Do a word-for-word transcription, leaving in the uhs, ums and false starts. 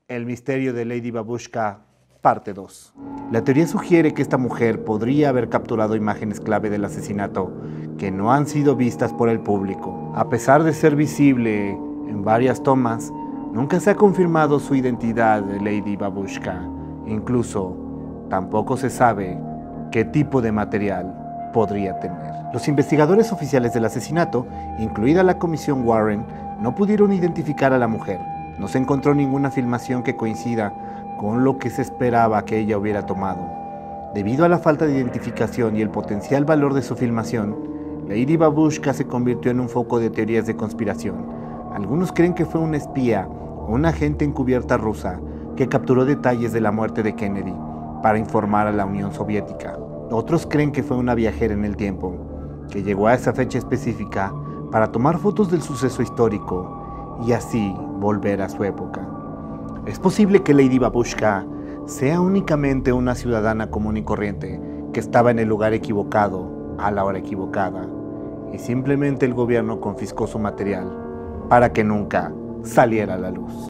El misterio de Lady Babushka, parte dos. La teoría sugiere que esta mujer podría haber capturado imágenes clave del asesinato que no han sido vistas por el público. A pesar de ser visible en varias tomas, nunca se ha confirmado su identidad de Lady Babushka. Incluso, tampoco se sabe qué tipo de material podría tener. Los investigadores oficiales del asesinato, incluida la comisión Warren, no pudieron identificar a la mujer. No se encontró ninguna filmación que coincida con lo que se esperaba que ella hubiera tomado. Debido a la falta de identificación y el potencial valor de su filmación, Lady Babushka se convirtió en un foco de teorías de conspiración. Algunos creen que fue una espía o una agente encubierta rusa que capturó detalles de la muerte de Kennedy para informar a la Unión Soviética. Otros creen que fue una viajera en el tiempo, que llegó a esa fecha específica para tomar fotos del suceso histórico y así volver a su época. Es posible que Lady Babushka sea únicamente una ciudadana común y corriente que estaba en el lugar equivocado a la hora equivocada y simplemente el gobierno confiscó su material para que nunca saliera a la luz.